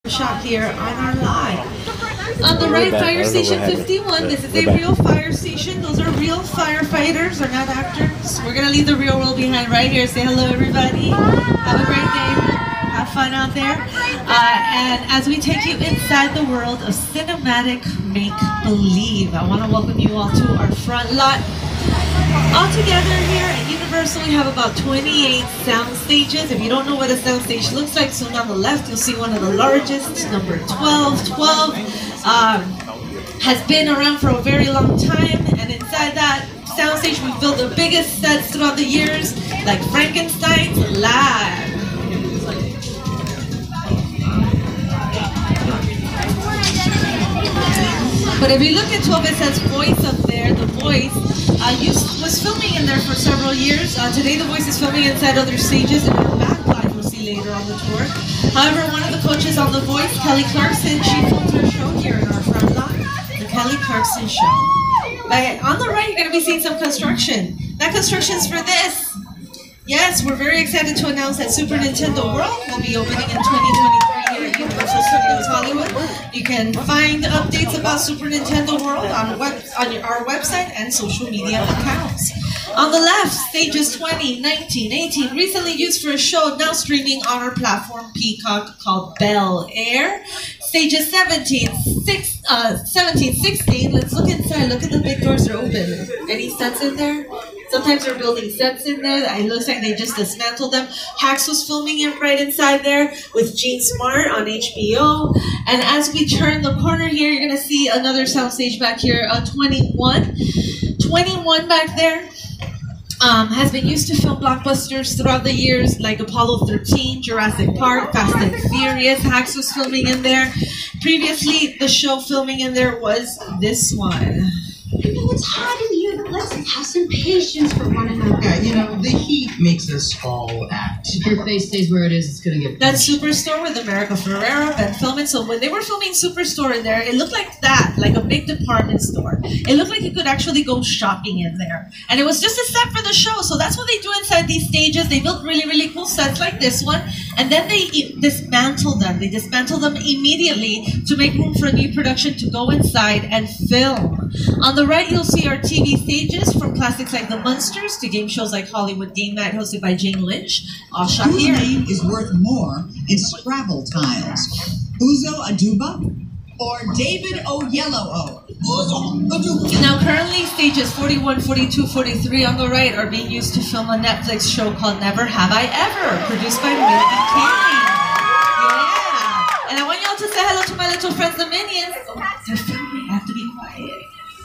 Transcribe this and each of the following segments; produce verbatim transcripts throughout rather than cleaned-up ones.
shot here on our live. On the right, Fire Station fifty-one. This is a real fire station. Those are real firefighters, they're not actors. We're gonna leave the real world behind right here. Say hello, everybody. Have a great day. Have fun out there. Uh, and as we take you inside the world of cinematic make-believe, I want to welcome you all to our front lot. All together here at Universal, we have about twenty-eight sound stages. If you don't know what a sound stage looks like, soon on the left you'll see one of the largest, number twelve. twelve um, has been around for a very long time, and inside that sound stage we've built the biggest sets throughout the years, like Frankenstein's Live. But if you look at twelve, it says Voice up there. The Voice uh, used, was filming in there for several years. Uh, today the Voice is filming inside other stages in our back line we'll see later on the tour. However, one of the coaches on The Voice, Kelly Clarkson, she filmed her show here in our front lot, The Kelly Clarkson Show. But on the right, you're going to be seeing some construction. That construction's for this. Yes, we're very excited to announce that Super Nintendo World will be opening in twenty twenty-three here at Universal Studios Hollywood. You can find updates about Super Nintendo World on, web, on your, our website and social media accounts. On the left, stages twenty, nineteen, eighteen, recently used for a show now streaming on our platform Peacock called Bel Air. Stages seventeen, six, uh, seventeen, sixteen, let's look inside, look at the big doors, they're open. Any sets in there? Sometimes they're building sets in there. It looks like they just dismantled them. Hacks was filming it right inside there with Gene Smart on H B O. And as we turn the corner here, you're going to see another soundstage back here, uh, twenty-one. twenty-one back there um, has been used to film blockbusters throughout the years, like Apollo thirteen, Jurassic Park, Fast and Furious. Hacks was filming in there. Previously, the show filming in there was this one. You know, it's hot in here, but let's have some patience for one another. Yeah, you know, the heat makes us all act. If your face stays where it is, it's gonna get... That's Superstore with America Ferrera been filming. So when they were filming Superstore in there, it looked like that, like a big department store. It looked like you could actually go shopping in there. And it was just a set for the show. So that's what they do inside these stages. They built really, really cool sets like this one. And then they dismantle them. They dismantle them immediately to make room for a new production to go inside and film. On the right, you'll see our T V stages from classics like The Munsters to game shows like Hollywood Game Night hosted by Jane Lynch. All shot Whose here. name is worth more in Scrabble tiles? Uzo Aduba or David Oyelowo? Uzo Aduba. Now currently stages forty-one, forty-two, forty-three on the right are being used to film a Netflix show called Never Have I Ever, produced by Mindy Kaling. Yeah. And I want y'all to say hello to my little friends, the Minions. Oh, they're filming, I have to be quiet.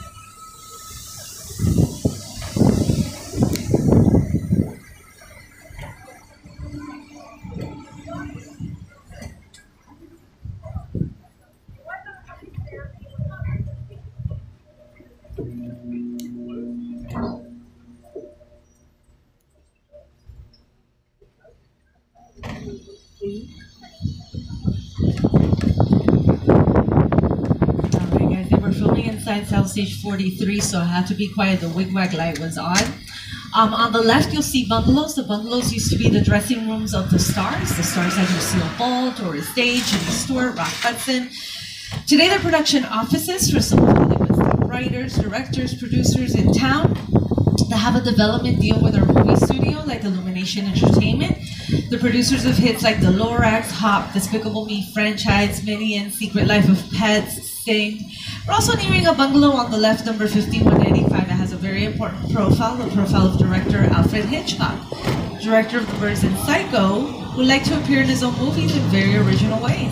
Alright guys, they were filming inside Soundstage forty-three, so I had to be quiet. The wigwag light was on. Um, on the left, you'll see bungalows. The bungalows used to be the dressing rooms of the stars. The stars like Lucille Ball, Doris Day, Jimmy Stewart, Rock Hudson. Today, they're production offices for some of Hollywood's top writers, directors, producers in town that have a development deal with our movie studio, like Illumination Entertainment. The producers of hits like The Lorax, Hop, Despicable Me franchise, Minions, Secret Life of Pets, Sing. We're also nearing a bungalow on the left, number fifty-one ninety-five, that has a very important profile, the profile of director Alfred Hitchcock, director of The Birds and Psycho, who liked to appear in his own movies in very original ways.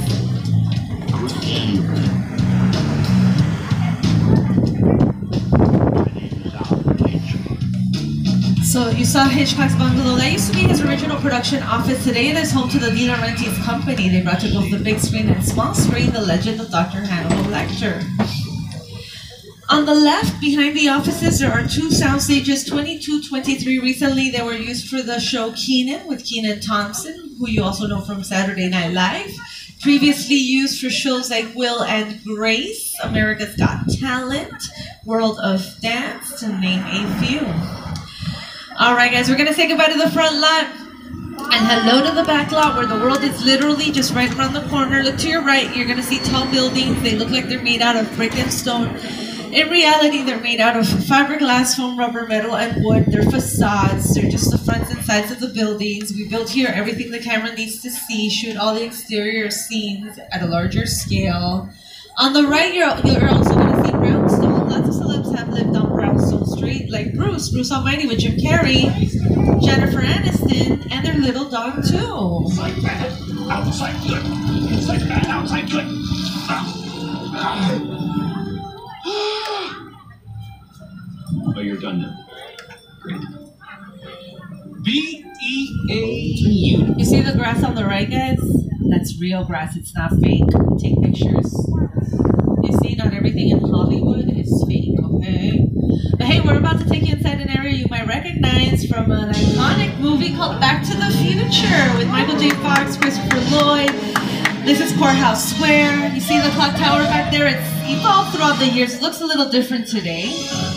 So you saw Hitchcock's bungalow. That used to be his original production office. Today it is home to the De Laurentiis Company. They brought to both the big screen and small screen the legend of Doctor Hannibal Lecter. On the left, behind the offices, there are two sound stages, twenty-two, twenty-three. Recently, they were used for the show Kenan with Kenan Thompson, who you also know from Saturday Night Live. Previously used for shows like Will and Grace, America's Got Talent, World of Dance, to name a few. All right, guys, we're going to say goodbye to the front lot. And hello to the back lot where the world is literally just right around the corner. Look to your right, you're gonna see tall buildings. They look like they're made out of brick and stone. In reality, they're made out of fiberglass, foam, rubber, metal, and wood. They're facades. They're just the fronts and sides of the buildings. We built here everything the camera needs to see, shoot all the exterior scenes at a larger scale. On the right, you're, you're also going to see brownstone. Lots of celebs have lived on Brownstone Street, like Bruce, Bruce Almighty with Jim Carrey, Jennifer Aniston, and their little dog, too. Inside bad, outside good. Inside bad, outside good. Oh, you're done now. Great. B E A U. You see the grass on the right, guys? That's real grass. It's not fake. Take pictures. You see, not everything in Hollywood is fake, okay? But hey, we're about to take you inside an area you might recognize from an iconic movie called Back to the Future with Michael J. Fox, Christopher Lloyd. This is Courthouse Square. You see the clock tower back there? It's evolved throughout the years. It looks a little different today.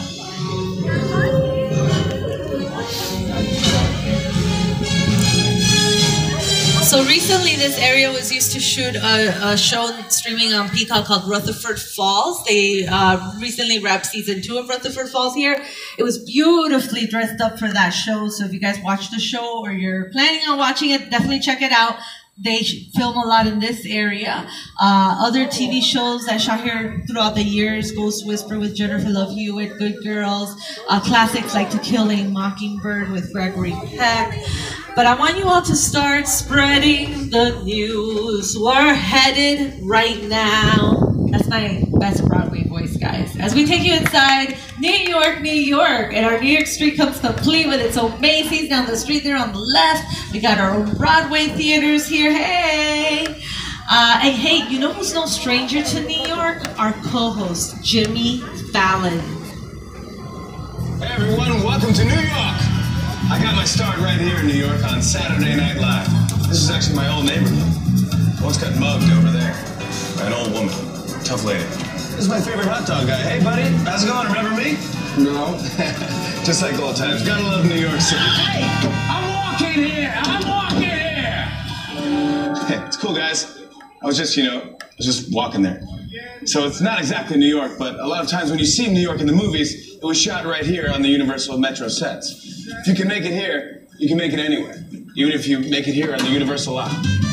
So recently, this area was used to shoot a, a show streaming on Peacock called Rutherford Falls. They uh, recently wrapped season two of Rutherford Falls here. It was beautifully dressed up for that show. So if you guys watched the show or you're planning on watching it, definitely check it out. They film a lot in this area. Uh, other T V shows that shot here throughout the years, Ghost Whisperer with Jennifer Love Hewitt, Good Girls, uh, classics like To Kill a Mockingbird with Gregory Peck. But I want you all to start spreading the news. We're headed right now. That's my best Broadway voice, guys. As we take you inside New York, New York, and our New York street comes complete with its own Macy's down the street there on the left. We got our own Broadway theaters here. Hey! Uh, and hey, you know who's no stranger to New York? Our co-host, Jimmy Fallon. Hey everyone, welcome to New York. I got my start right here in New York on Saturday Night Live. This is actually my old neighborhood. Once got mugged over there by an old woman. Tough lady. This is my favorite hot dog guy. Hey, buddy, how's it going? Remember me? No. Just like old times. Gotta love New York City. Hey, I'm walking here. I'm walking here. Hey, it's cool, guys. I was just, you know, I was just walking there. So it's not exactly New York, but a lot of times when you see New York in the movies, it was shot right here on the Universal Metro sets. If you can make it here, you can make it anywhere. Even if you make it here on the Universal lot.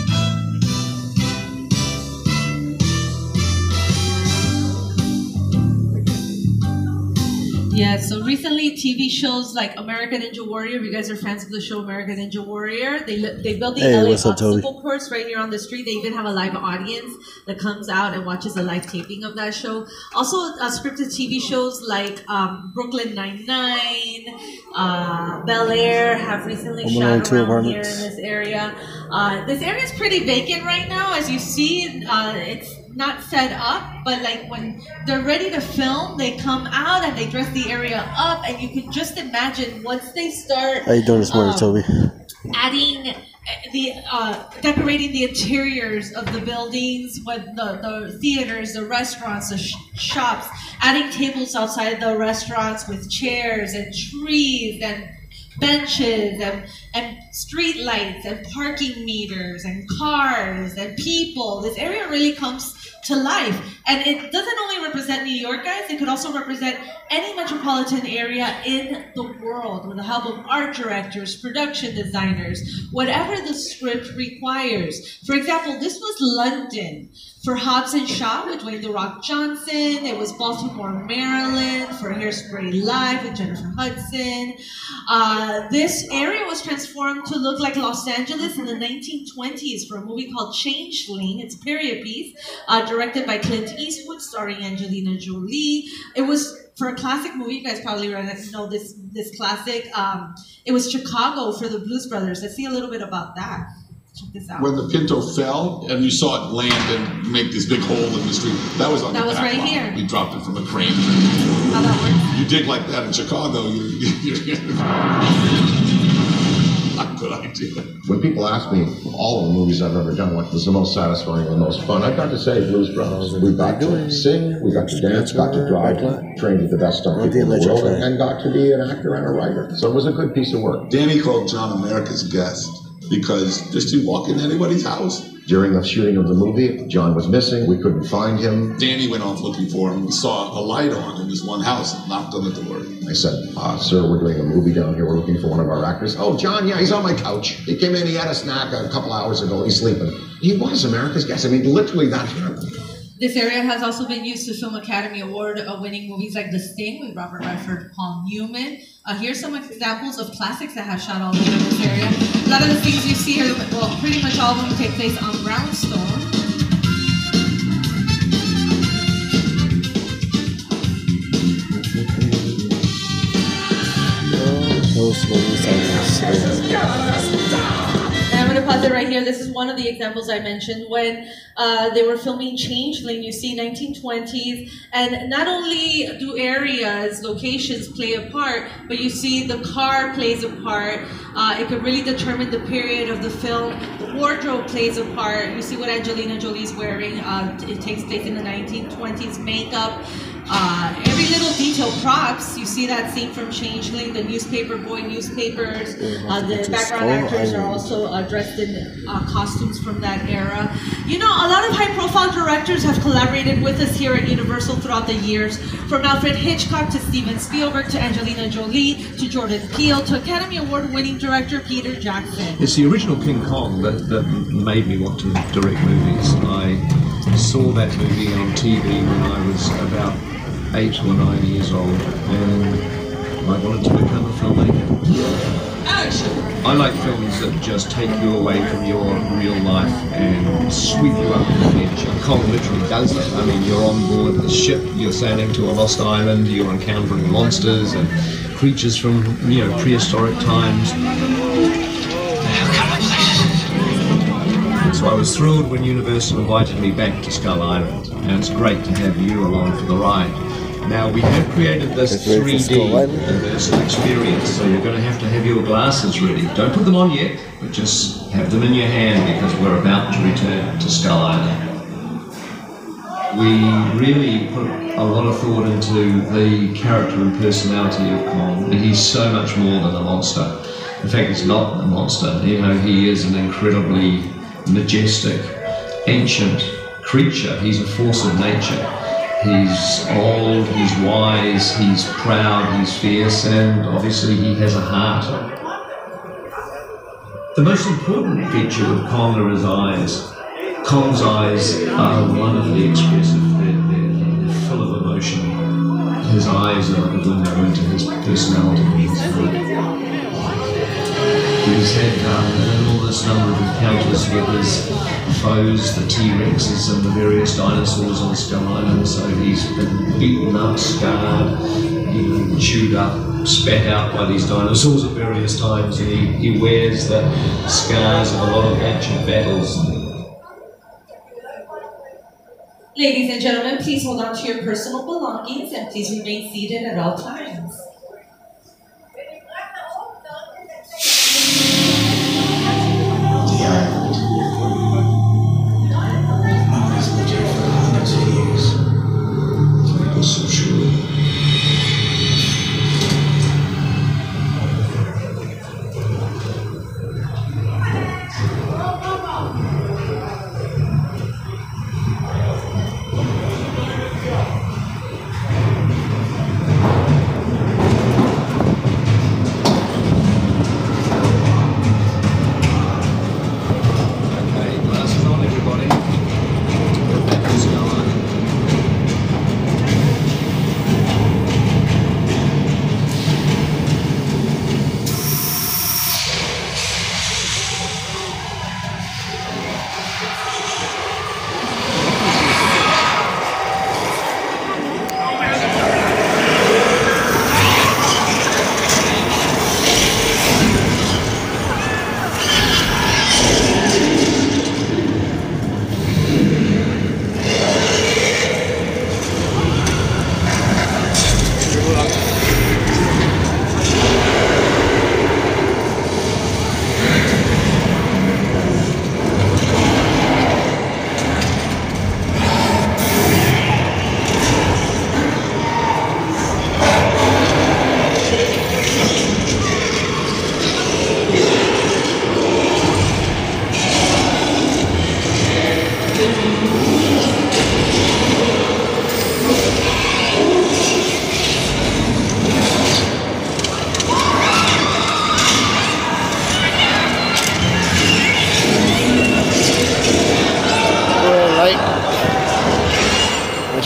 Yeah, so recently T V shows like American Ninja Warrior, if you guys are fans of the show American Ninja Warrior, they they built the Hey, L A what's up, Toby? obstacle course right here on the street. They even have a live audience that comes out and watches a live taping of that show. Also, uh, scripted T V shows like um, Brooklyn Nine-Nine, uh, Bel Air have recently Home Alone shot two around here in apartments. this area. Uh, this area is pretty vacant right now. As you see, uh, it's not set up, but like when they're ready to film, they come out and they dress the area up, and you can just imagine once they start How you doing this morning, um, Toby? adding the uh, decorating the interiors of the buildings, with the, the theaters, the restaurants, the sh- shops, adding tables outside the restaurants with chairs and trees and benches and, and street lights and parking meters and cars and people. This area really comes to life. And it doesn't only represent New York, guys, it could also represent any metropolitan area in the world with the help of art directors, production designers, whatever the script requires. For example, this was London for Hobbs and Shaw with Dwayne "The Rock" Johnson. It was Baltimore, Maryland for Hairspray Live with Jennifer Hudson. Uh, this area was transformed to look like Los Angeles in the nineteen twenties for a movie called Changeling. It's a period piece uh, directed by Clint Eastwood, starring Angelina Jolie. It was for a classic movie. You guys probably know this this classic. Um, it was Chicago for the Blues Brothers. Let's see a little bit about that. Check this out. When the Pinto fell and you saw it land and make this big hole in the street, that was on That the was back right lot. here. We dropped it from a crane. How that works? You dig like that in Chicago, you, you, you're not a good idea. When people ask me, all of the movies I've ever done, what was the most satisfying and the most fun, I've got to say Blues Brothers. We got to sing, we got to dance, got to drive, trained with the best stunt people in the world, and got to be an actor and a writer. So it was a good piece of work. Danny called John America's Guest because just you walk into anybody's house. During the shooting of the movie, John was missing. We couldn't find him. Danny went off looking for him. We saw a light on in this one house and knocked on the door. I said, uh, sir, we're doing a movie down here. We're looking for one of our actors. Oh, John, yeah, he's on my couch. He came in, he had a snack a couple hours ago. He's sleeping. He was America's Guest. I mean, literally that happened. This area has also been used to film Academy Award uh, winning movies like The Sting with Robert Redford, Paul Newman. Uh, here's some examples of classics that have shot all over this area. A lot of the things you see here, well, pretty much all of them take place on brownstone. And I'm going to pause it right here. This is one of the examples I mentioned when uh, they were filming Changeling. You see nineteen twenties, and not only do areas, locations play a part, but you see the car plays a part. Uh, it could really determine the period of the film. The wardrobe plays a part. You see what Angelina Jolie's wearing. Uh, it takes place in the nineteen twenties. Makeup. Uh, every little detail, props. You see that scene from Changeling, the newspaper boy newspapers. Uh, the background actors are also uh, dressed in uh, costumes from that era. You know, a lot of high-profile directors have collaborated with us here at Universal throughout the years, from Alfred Hitchcock to Steven Spielberg to Angelina Jolie to Jordan Peele to Academy Award-winning director Peter Jackson. It's the original King Kong that, that made me want to direct movies. I saw that movie on T V when I was about eight or nine years old, and I wanted to become a filmmaker. Action! I like films that just take you away from your real life and sweep you up to the edge. Kong literally does that. I mean, you're on board the ship, you're sailing to a lost island, you're encountering monsters and creatures from, you know, prehistoric times. So I was thrilled when Universal invited me back to Skull Island, and it's great to have you along for the ride. Now, we have created this three D immersive experience, so you're going to have to have your glasses ready. Don't put them on yet, but just have them in your hand because we're about to return to Skull Island. We really put a lot of thought into the character and personality of Kong. He's so much more than a monster. In fact, he's not a monster. You know, he is an incredibly majestic, ancient creature. He's a force of nature. He's old, he's wise, he's proud, he's fierce, and obviously he has a heart. The most important feature of Kong are his eyes. Kong's eyes are wonderfully expressive. They're, they're, they're full of emotion. His eyes are like a window into his personality. He's had um, an enormous number of encounters with his foes, the T-Rexes and the various dinosaurs on Skull Island, so he's been beaten up, scarred, even chewed up, spat out by these dinosaurs at various times, and he, he wears the scars of a lot of ancient battles. Ladies and gentlemen, please hold on to your personal belongings and please remain seated at all times. The island. Always lived here for hundreds of years. That was so true.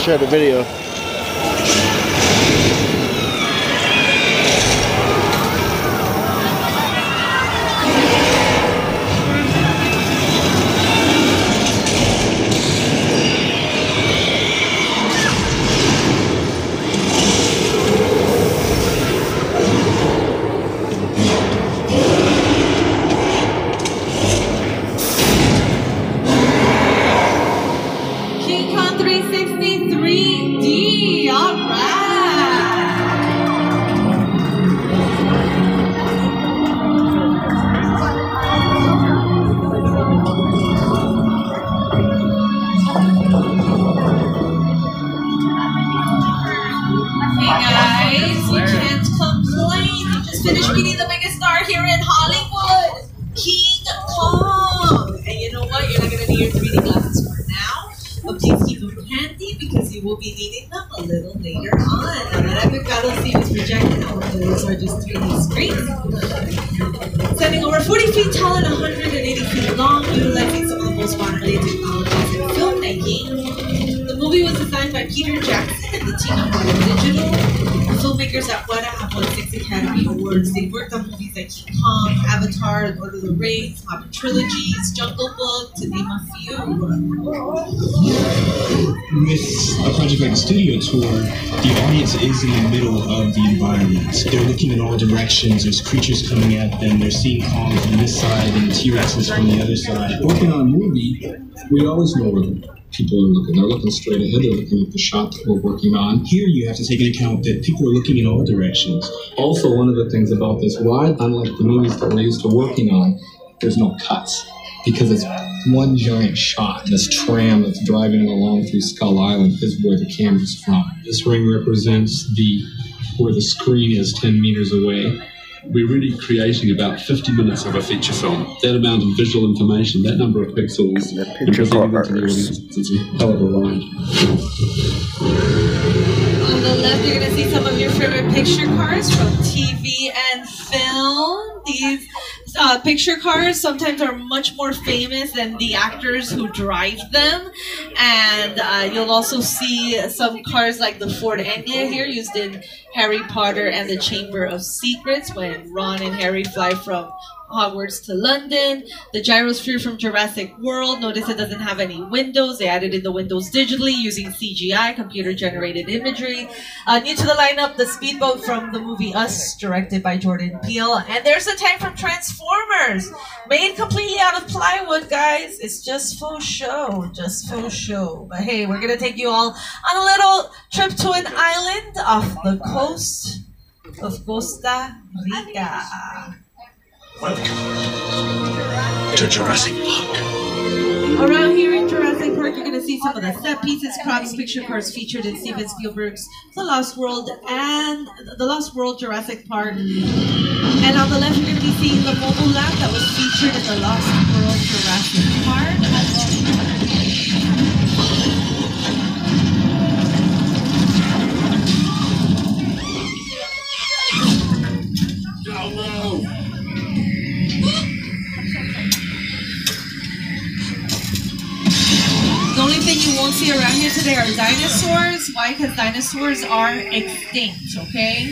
share the video. Finished meeting the biggest star here in Hollywood, King Kong. And you know what? You're not going to need your three D glasses for now, but please keep them handy because you will be needing them a little later on. Now that I've got to see what's projected, all of those are just three D screens. Standing over forty feet tall and one hundred eighty feet long, utilizing some of the most modern-day technologies in filmmaking. The movie was designed by Peter Jackson and the team at Weta Digital. The filmmakers at Weta have won six Academy Awards. They worked on movies like King Kong, Avatar, Lord of the Rings, Hobbit trilogies, Jungle Book, to name a few. With a project like a studio tour, the audience is in the middle of the environment. They're looking in all directions. There's creatures coming at them. They're seeing Kong from this side and T-Rexes from the other side. Working on a movie, we always know where people are looking. They're looking straight ahead. They're looking at the shot that we're working on. Here you have to take into account that people are looking in all directions. Also, one of the things about this ride, unlike the movies that we're used to working on, there's no cuts. Because it's one giant shot. This tram that's driving along through Skull Island is where the camera's from. This ring represents the where the screen is ten meters away. We're really creating about fifty minutes of a feature film. That amount of visual information, that number of pixels, and presenting them to the audience, it's a hell of a ride. On the left, you're going to see some of your favorite picture cars from T V and film. These uh, picture cars sometimes are much more famous than the actors who drive them. And uh, you'll also see some cars like the Ford Enya here, used in Harry Potter and the Chamber of Secrets, when Ron and Harry fly from Hogwarts to London. The gyrosphere from Jurassic World. Notice it doesn't have any windows. They added in the windows digitally using C G I, computer-generated imagery. Uh, new to the lineup, the speedboat from the movie Us, directed by Jordan Peele. And there's the tank from Transformers, made completely out of plywood, guys. It's just faux show, just faux show. But hey, we're gonna take you all on a little trip to an island off the coast of Costa Rica. Welcome to Jurassic Park. Around here in Jurassic Park, you're going to see some of the set pieces, props, picture cars featured in Steven Spielberg's The Lost World and The Lost World Jurassic Park. And on the left, you're going to be seeing the mobile lab that was featured in The Lost World Jurassic Park. The only thing you won't see around here today are dinosaurs. Why? Because dinosaurs are extinct, okay?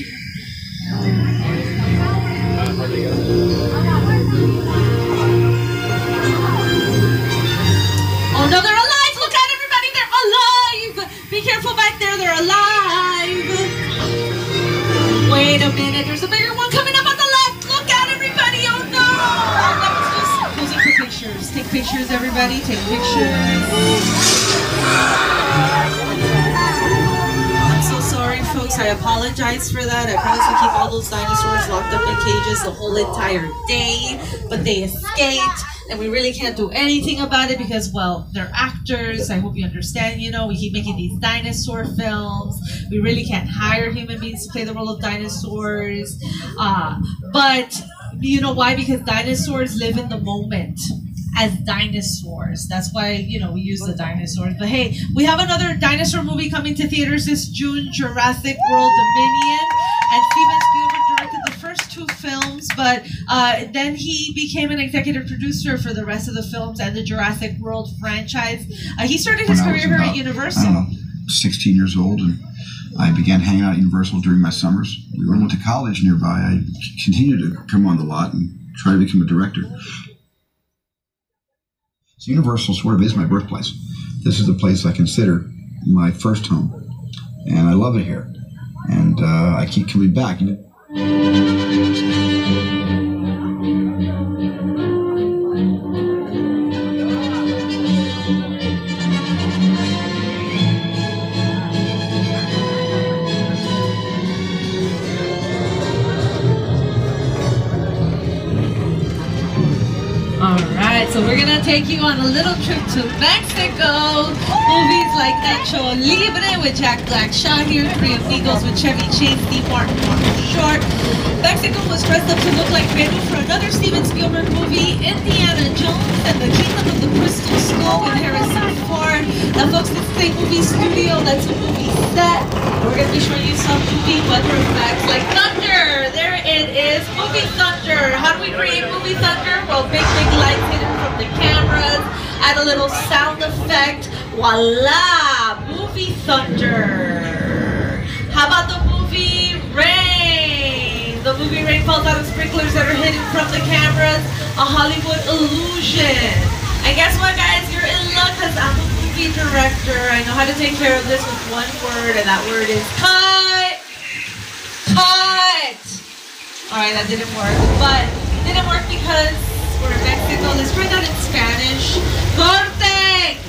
Oh no, they're alive! Look out, everybody, they're alive! Be careful back there, they're alive! Wait a minute, there's a bigger one coming up on the left! Look out, everybody! Oh no! That was just posing for pictures. Take pictures, everybody, take pictures. I'm so sorry, folks. I apologize for that. I promise to keep all those dinosaurs locked up in cages the whole entire day, but they escaped, and we really can't do anything about it because, well, they're actors. I hope you understand. You know, we keep making these dinosaur films. We really can't hire human beings to play the role of dinosaurs. Uh, but you know why? Because dinosaurs live in the moment. As dinosaurs. That's why, you know, we use the dinosaurs. But hey, we have another dinosaur movie coming to theaters this June, Jurassic World Dominion. And Steven Spielberg directed the first two films, but uh, then he became an executive producer for the rest of the films and the Jurassic World franchise. Uh, he started his career here at Universal. sixteen years old, and I began hanging out at Universal during my summers. When I went to college nearby, I continued to come on the lot and try to become a director. So Universal sort of is my birthplace. This is the place I consider my first home, and I love it here. And uh, I keep coming back. You know? Alright, so we're gonna take you on a little trip to Mexico. Movies like Nacho Libre with Jack Black shot here, Three Amigos with Chevy Chase, Steve Martin, Martin Short. Mexico was dressed up to look like Peru for another Steven Spielberg movie, Indiana Jones and the Kingdom of the Crystal Skull with Harrison Ford. Now folks, this is a movie studio, that's a movie set. We're gonna be showing you some movie weather effects like thunder. There it is, movie thunder. How do we create movie thunder? Well, big, big lights hidden from the cameras, add a little sound effect. Voila! Movie thunder. How about the movie rain? The movie rain falls out of sprinklers that are hidden from the cameras. A Hollywood illusion. And guess what, guys? You're in luck because I'm a movie director. I know how to take care of this with one word, and that word is cut. Cut. All right, that didn't work, but it didn't work because we're in Mexico. Let's try that in Spanish. Corte.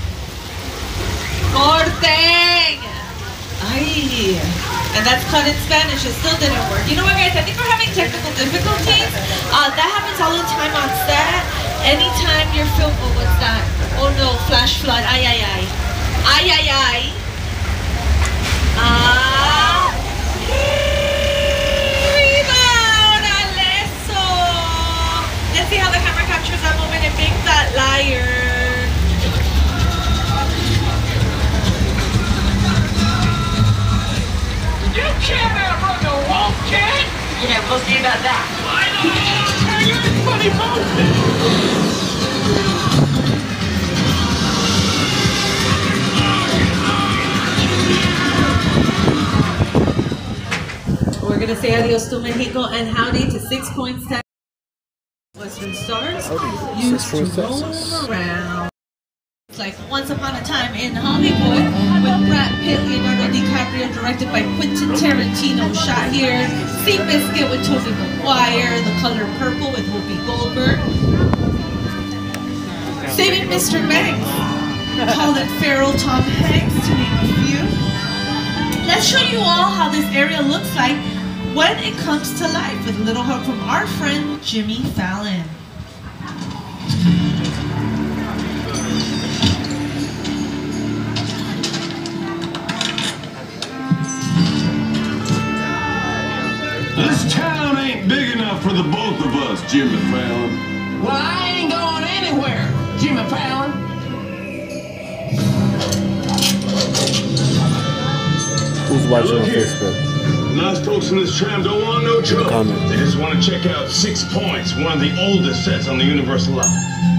Corte. Ay. And that's cut in Spanish. It still didn't work. You know what, guys? I think we're having technical difficulties. Uh, that happens all the time on set. Anytime you're filming, oh, what's that? Oh no, flash flood. Ay, ay, ay. Ay, ay, ay. Ah. Rebound. Alesso. Let's see how the camera captures that moment and makes that liar. You can't outrun the wolf, kid! Yeah, we'll see about that. I know! You're funny boat. We're gonna say adios to Mexico and howdy to Six Points Texas. Western Stars used to roam around. It's like Once Upon a Time in Hollywood with Brad Pitt, Leonardo DiCaprio, directed by Quentin Tarantino. Shot here. Seabiscuit with Tobey Maguire. The Color Purple with Whoopi Goldberg. Saving Mister Banks. Colin Farrell, Tom Hanks, to name a few. Let's show you all how this area looks like when it comes to life with a little help from our friend Jimmy Fallon. This town ain't big enough for the both of us, Jimmy Fallon. Well, I ain't going anywhere, Jimmy Fallon. Who's watching on Facebook? Nice folks in this tram don't want no trouble. Comment. They just want to check out Six Points, one of the oldest sets on the Universal line.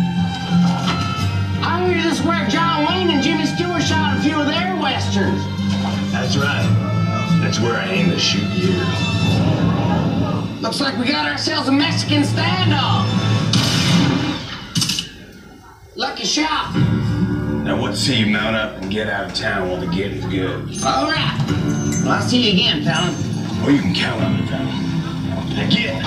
I hear this is where John Wayne and Jimmy Stewart shot a few of their westerns. That's right. That's where I aim to shoot you. Looks like we got ourselves a Mexican standoff. Lucky shot. Now what say you mount up and get out of town while the getting's good? All right. Well, I'll see you again, Fallon. Or you can count on me, Fallon. Now get.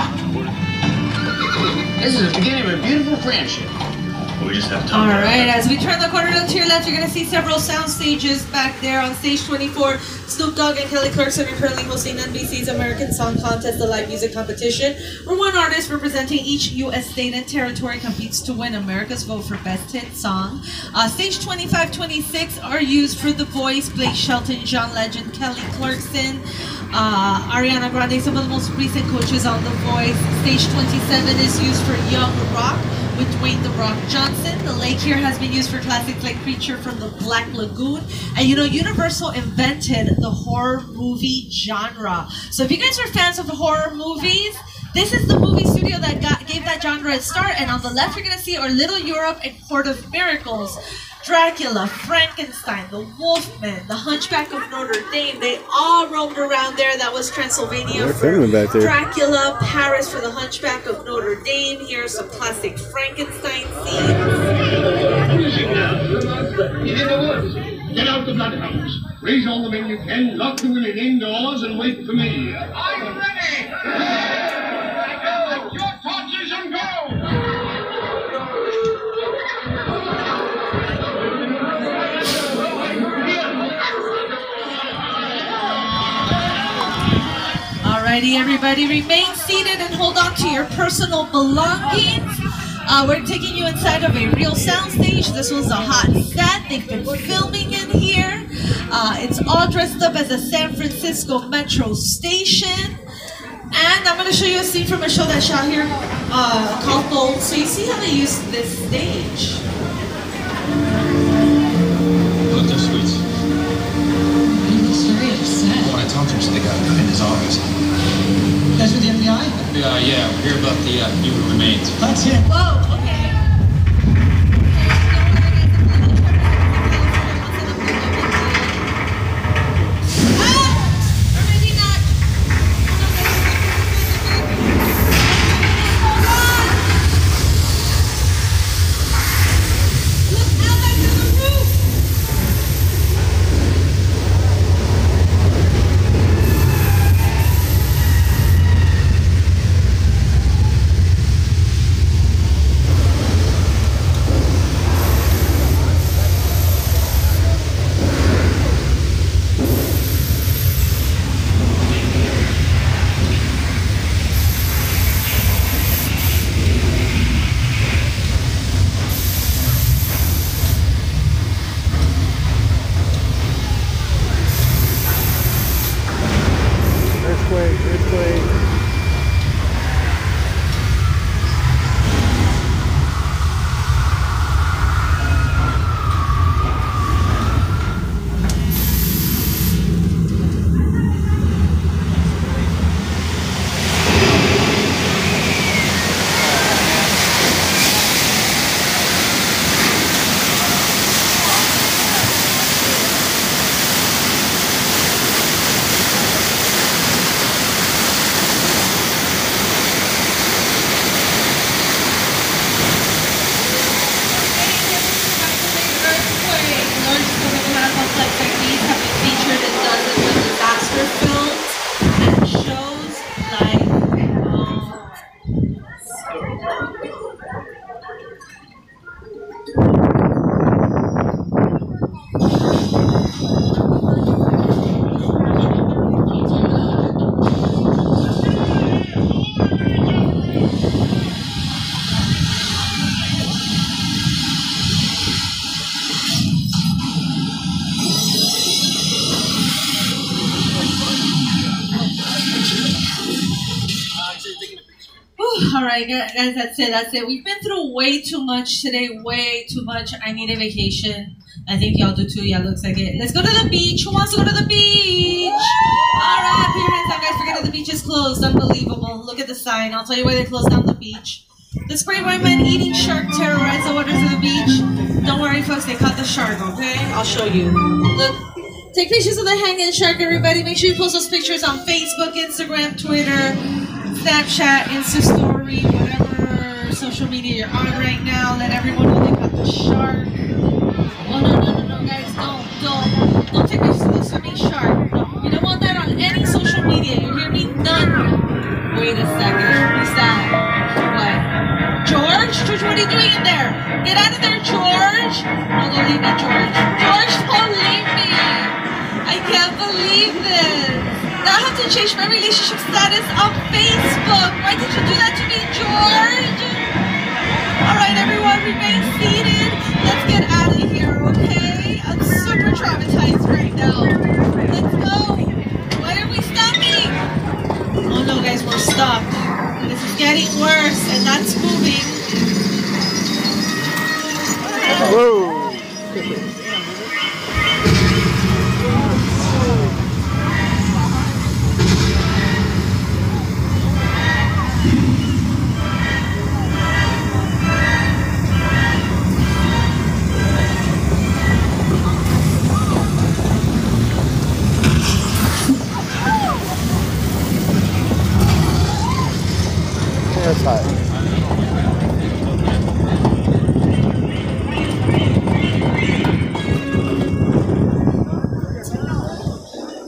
This is the beginning of a beautiful friendship. We just have to. All right, as we turn the corner to your left, you're going to see several sound stages back there. On stage twenty-four, Snoop Dogg and Kelly Clarkson are currently hosting N B C's American Song Contest, the live music competition, where one artist representing each U S state and territory competes to win America's vote for Best Hit Song. Uh, stage twenty-five, twenty-six are used for The Voice, Blake Shelton, John Legend, Kelly Clarkson, uh, Ariana Grande, some of the most recent coaches on The Voice. Stage twenty-seven is used for Young Rock with Dwayne The Rock Johnson. The lake here has been used for classics like Creature from the Black Lagoon. And you know, Universal invented the horror movie genre. So if you guys are fans of horror movies, this is the movie studio that got, gave that genre a start. And on the left, you're going to see our Little Europe and Court of Miracles. Dracula, Frankenstein, the Wolfman, the Hunchback of Notre Dame, they all roamed around there. That was Transylvania They're for filming back there. Dracula, Paris for the Hunchback of Notre Dame. Here's some classic Frankenstein scenes. He's in the woods. Get out the bloodhounds. Raise all the men you can, lock the women indoors, and wait for me. I'm ready! Go! Your torches and go! Alrighty, everybody, remain seated and hold on to your personal belongings. Uh, we're taking you inside of a real soundstage. This was a hot set. They've been filming in here. Uh, it's all dressed up as a San Francisco Metro station. And I'm going to show you a scene from a show that shot here uh, called Gold. So you see how they use this stage. Look, they're sweets. He looks very upset. When I talked to him, so they got him in his office. You guys with the F B I? Uh, yeah, we're here about the uh, human remains. That's it. Whoa, okay. Earthquake, earthquake. All right, guys, that's it. That's it. We've been through way too much today. Way too much. I need a vacation. I think y'all do too. Yeah, looks like it. Let's go to the beach. Who wants to go to the beach? All right, put your hands up, guys. Forget the beach is closed. Unbelievable. Look at the sign. I'll tell you why they closed down the beach. The spray white man eating shark terrorized the waters of the beach. Don't worry, folks. They caught the shark, okay? I'll show you. Look. Take pictures of the hanging shark, everybody. Make sure you post those pictures on Facebook, Instagram, Twitter, Snapchat, Insta Story, whatever social media you're on right now. Let everyone know they caught the shark. Oh, no, no, no, no, guys. Don't, don't. Don't take pictures of the swimming shark. We don't want that on any social media. You hear me? None. Wait a second. Who's that? What? George? George, what are you doing in there? Get out of there, George. No, don't leave me, George. George, don't leave me. I can't believe this. Now I have to change my relationship status on Facebook. Why did you do that to me, George? All right, everyone, remain seated. Let's get out of here, okay? I'm super traumatized right now. Let's go. Why are we stopping? Oh no, guys, we're stuck. This is getting worse, and that's moving. Whoa.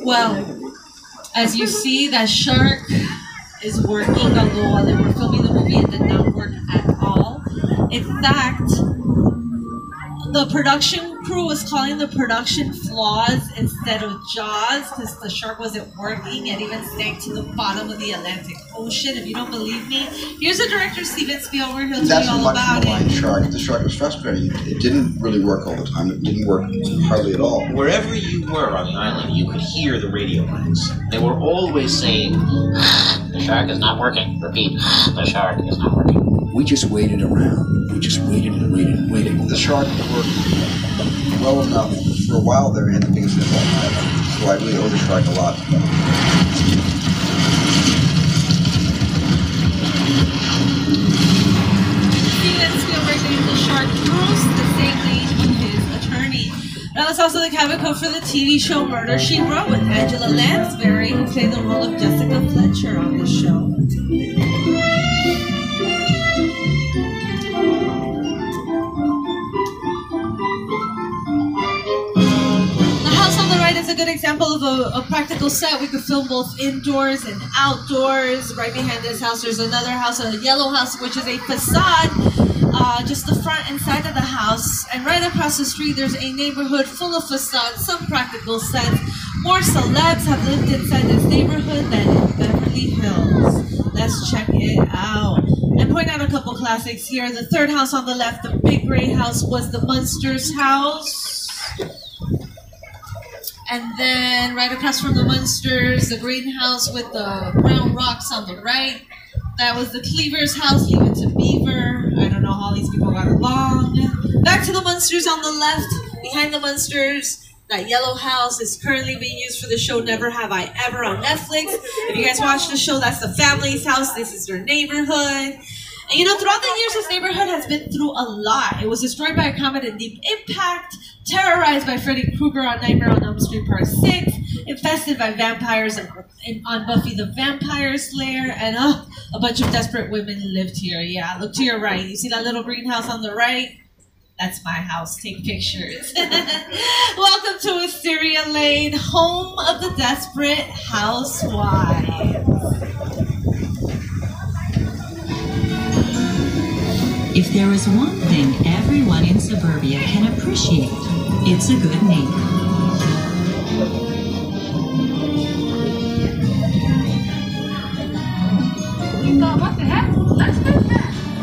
Well, as you see, that shark is working, although while they were filming the movie, it did not work at all. In fact, the production crew was calling the production flaws instead of Jaws because the shark wasn't working and even sank to the bottom of the Atlantic Ocean. If you don't believe me, here's the director, Steven Spielberg. He'll tell That's you all much about from the it. Lion Shark. The shark was frustrating. It didn't really work all the time. It didn't work hardly at all. Wherever you were on the island, you could hear the radio waves. They were always saying, "The shark is not working." Repeat, "The shark is not working." We just waited around. We just waited and waited and waited. The shark worked well enough. For a while there, and the biggest hit on the island. So I really owe the shark a lot. Steven Spielberg named the shark Bruce, the same name of his attorney. That was also the cabin code for the T V show Murder, She Wrote with Angela Lansbury, who played the role of Jessica Fletcher on the show. Is a good example of a, a practical set. We could film both indoors and outdoors. Right behind this house, there's another house, a yellow house, which is a facade, uh, just the front and side of the house. And right across the street, there's a neighborhood full of facades, some practical sets. More celebs have lived inside this neighborhood than in Beverly Hills. Let's check it out. And point out a couple classics here. The third house on the left, the big gray house, was the Munsters house. And then right across from the Munsters, the greenhouse with the brown rocks on the right. That was the Cleaver's house, Leave It to Beaver. I don't know how these people got along. Back to the Munsters on the left. Behind the Munsters, that yellow house is currently being used for the show Never Have I Ever on Netflix. If you guys watch the show, that's the family's house. This is their neighborhood. And you know, throughout the years, this neighborhood has been through a lot. It was destroyed by a comet in Deep Impact, terrorized by Freddy Krueger on Nightmare on Elm Street Part six, infested by vampires on Buffy the Vampire Slayer, and uh, a bunch of desperate women lived here. Yeah, look to your right. You see that little greenhouse on the right? That's my house. Take pictures. Welcome to Wisteria Lane, home of the desperate housewives. If there is one thing everyone in suburbia can appreciate, it's a good neighbor. You thought, what the heck? Let's do that.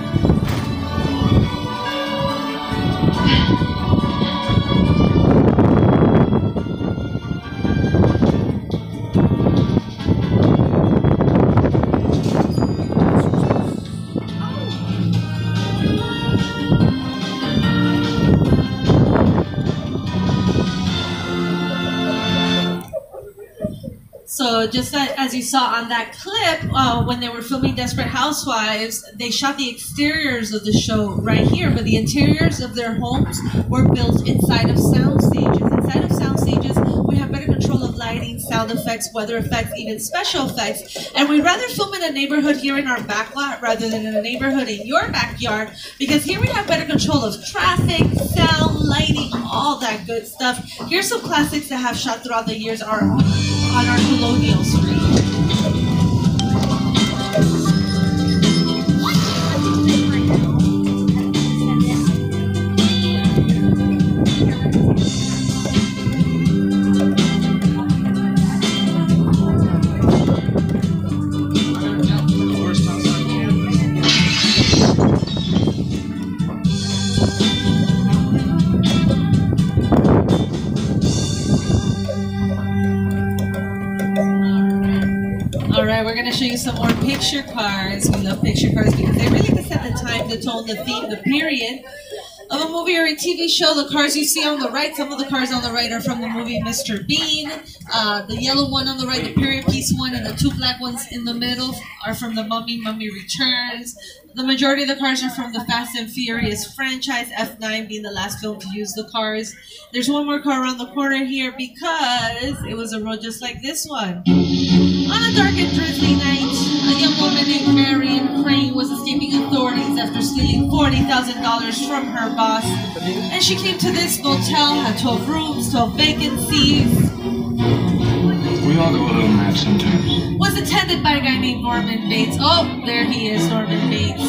So just as you saw on that clip, uh, when they were filming Desperate Housewives, they shot the exteriors of the show right here, but the interiors of their homes were built inside of sound stages. Inside of sound stages, we have better control of lighting, sound effects, weather effects, even special effects. And we'd rather film in a neighborhood here in our backlot rather than in a neighborhood in your backyard, because here we have better control of traffic, sound, lighting, all that good stuff. Here's some classics that have shot throughout the years are on our Colonial Street. We're going to show you some more picture cars. We love picture cars because they really can set the time, the tone, the theme, the period of a movie or a T V show. The cars you see on the right, some of the cars on the right are from the movie Mister Bean. Uh, the yellow one on the right, the period piece one, and the two black ones in the middle are from the Mummy, Mummy Returns. The majority of the cars are from the Fast and Furious franchise, F nine being the last film to use the cars. There's one more car around the corner here because it was a road just like this one. On a dark and drizzly night, a young woman named Marion Crane was escaping authorities after stealing forty thousand dollars from her boss. And she came to this motel, had twelve rooms, twelve vacancies. all go a little mad sometimes. Was attended by a guy named Norman Bates. Oh, there he is, Norman Bates.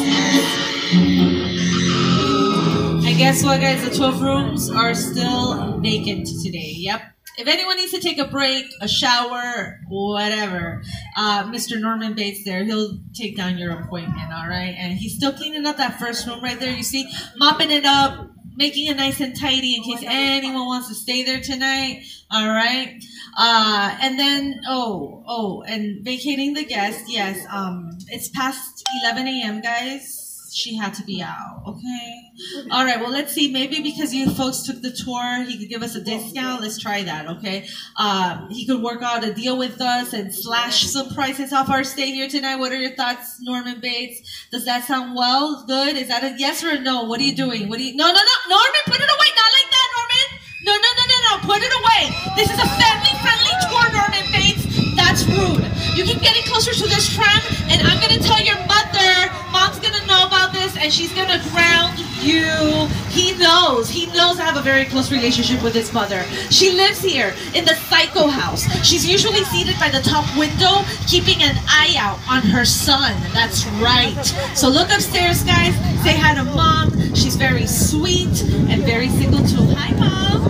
And guess what, guys? The twelve rooms are still vacant today. Yep. If anyone needs to take a break, a shower, whatever, uh, Mister Norman Bates there, he'll take down your appointment, all right? And he's still cleaning up that first room right there, you see? Mopping it up, making it nice and tidy in case anyone wants to stay there tonight, all right? Uh, and then, oh, oh, and vacating the guest, yes, um, it's past eleven a m, guys. She had to be out, okay? All right, well, let's see. Maybe because you folks took the tour, he could give us a discount. Let's try that, okay? Uh, he could work out a deal with us and slash some prices off our stay here tonight. What are your thoughts, Norman Bates? Does that sound well? Good? Is that a yes or a no? What are you doing? What are you? No, no, no. Norman, put it away. Not like that, Norman. No, no, no, no, no. Put it away. This is a family-friendly tour, Norman Bates. That's rude. You keep getting closer to this tram, and I'm going to tell your mother. Mom's going to know about this, and she's going to ground you. He knows. He knows I have a very close relationship with his mother. She lives here in the Psycho house. She's usually seated by the top window, keeping an eye out on her son. That's right. So look upstairs, guys. Say hi to Mom. She's very sweet and very single, too. Hi, Mom.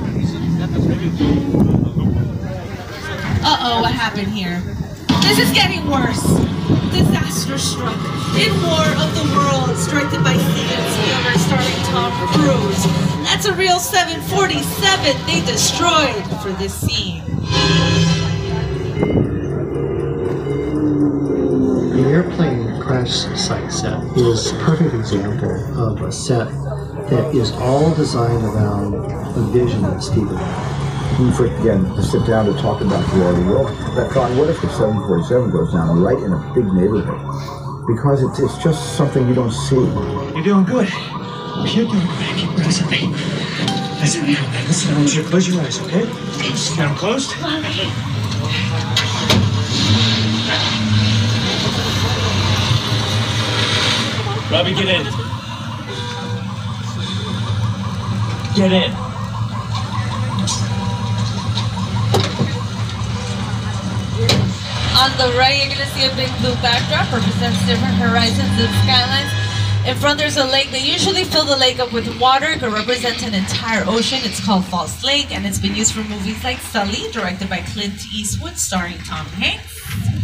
Uh-oh, what happened here? This is getting worse. Disaster struck in War of the Worlds, directed by Steven Spielberg, starring Tom Cruise. That's a real seven forty-seven they destroyed for this scene. The airplane crash site set is a perfect example of a set that is all designed around a vision that Steven had. We first began to sit down to talk about the War of the World. I thought, what if the seven forty-seven goes down right in a big neighborhood? Because it's, it's just something you don't see. You're doing good. You're doing good. Keep listening. Listen, listen. I want you to close your eyes, okay? Just got them closed. Robbie, get in. Get in. On the right, you're going to see a big blue backdrop, represents different horizons and skylines. In front, there's a lake. They usually fill the lake up with water. It could represent an entire ocean. It's called False Lake, and it's been used for movies like Sully, directed by Clint Eastwood, starring Tom Hanks.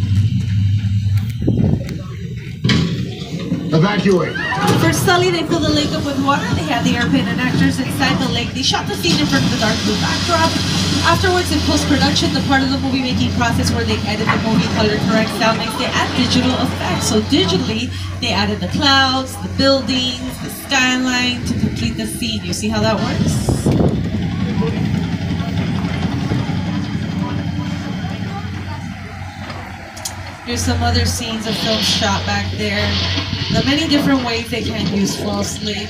Evacuate. For Sully, they fill the lake up with water. They had the airplane and actors inside the lake. They shot the scene in front of the dark blue backdrop. Afterwards, in post-production, the part of the movie-making process where they edit the movie, color correct sound mix, they add digital effects. So digitally, they added the clouds, the buildings, the skyline to complete the scene. You see how that works? Here's some other scenes of film shot back there. The many different ways they can use False Lake.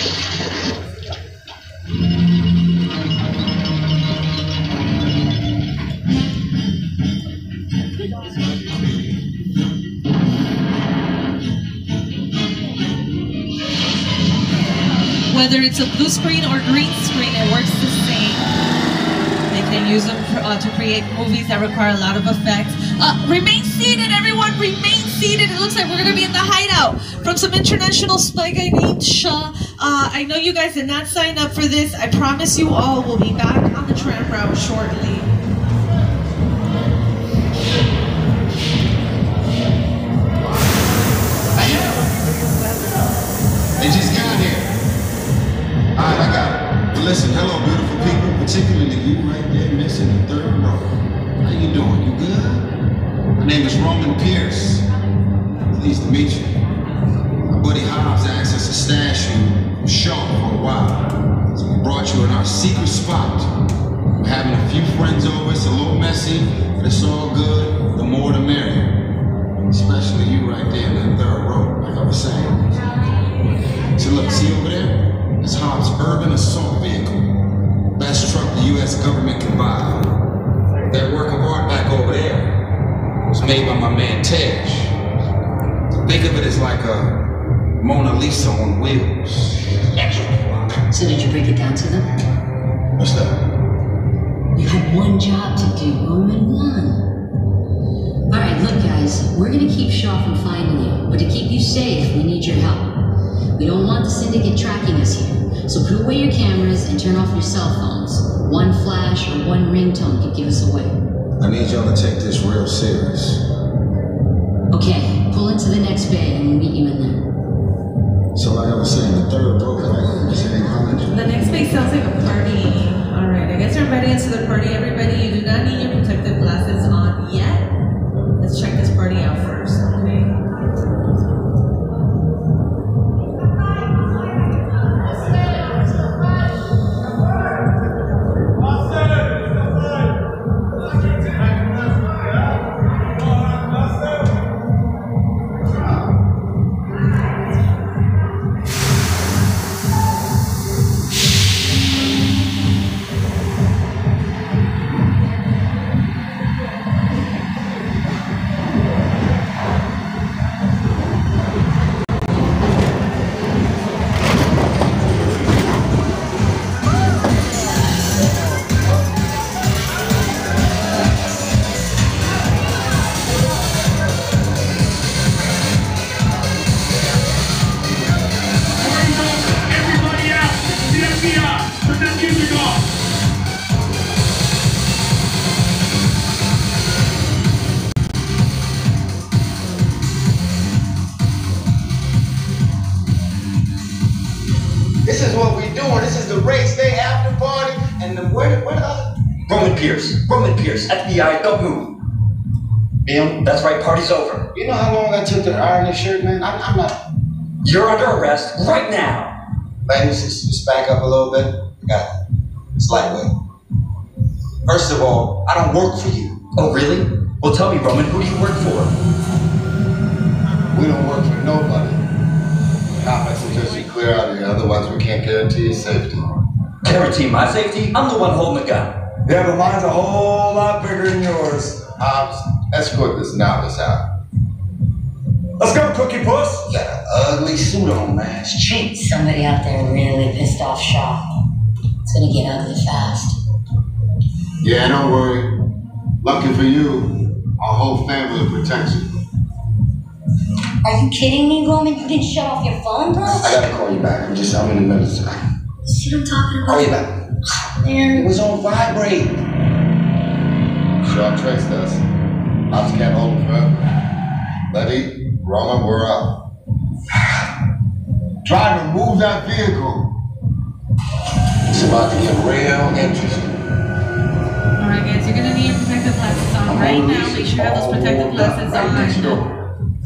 Whether it's a blue screen or green screen, it works the same. They can use them uh, to create movies that require a lot of effects. Uh, remain seated, everyone. Remain seated. It looks like we're going to be in the hideout from some international spy guy named Shaw. Uh, I know you guys did not sign up for this. I promise you all we'll be back on the tram route shortly. They just got here. All right, I got it. Well, listen, hello, beautiful people, particularly you right there, missing the third row. How you doing? You good? My name is Roman Pierce. Pleased to meet you. My buddy Hobbs asked us to stash you from Shaw for a while. So we brought you in our secret spot. We're having a few friends over. It's a little messy, but it's all good. The more the merrier. Especially you right there in that third row, like I was saying. So look, see over there? It's Hobbs' urban assault vehicle. Best truck the U S government can buy. That work of art back over there was made by my man Tej. Think of it as like a Mona Lisa on wheels. So did you break it down to them? What's that? You had one job to do, Roman, one. is, we're gonna keep Shaw from finding you, but to keep you safe, we need your help. We don't want the syndicate tracking us here, so put away your cameras and turn off your cell phones. One flash or one ringtone could give us away. I need y'all to take this real serious. Okay, pull into the next bay and we'll meet you in there. So like I was saying, the third row, right? You're sitting behind you. The next base sounds like a party. Alright, I guess you're inviting us to the party, everybody. You do not need your protective glasses on yet. Let's check this party out first, okay? This is what we doing. This is the race day after party. And the, where, where the other? Roman Pierce. Roman Pierce. F B I. Don't move. Bill, that's right. Party's over. You know how long I took to iron this shirt, man? I'm, I'm not. You're under arrest right now. Ladies, just, just back up a little bit. I got it. It's lightweight. First of all, I don't work for you. Oh, really? Well, tell me, Roman, who do you work for? We don't work for nobody. I suggest you clear out of here, otherwise we can't guarantee your safety. Guarantee my safety? I'm the one holding the gun. Yeah, but mine's a whole lot bigger than yours. Hobbs, escort this novice out. Let's go, Cookie Puss. You got an ugly suit on, man. It's cheap. Somebody out there really pissed off Shaw. It's gonna get ugly fast. Yeah, don't worry. Lucky for you, our whole family protects you. Are you kidding me, Roman? You didn't shut off your phone, bro? I gotta call you back. I'm just, I'm in the middle of something. See what I'm talking about? Call you back. Man. It was on vibrate. Shaw traced us. Ops can't hold him forever. Letty, Roman, we're up. Driver, move that vehicle. It's about to get real interesting. Alright guys, you're gonna need your protective glasses on right now. Make sure you have those protective glasses on.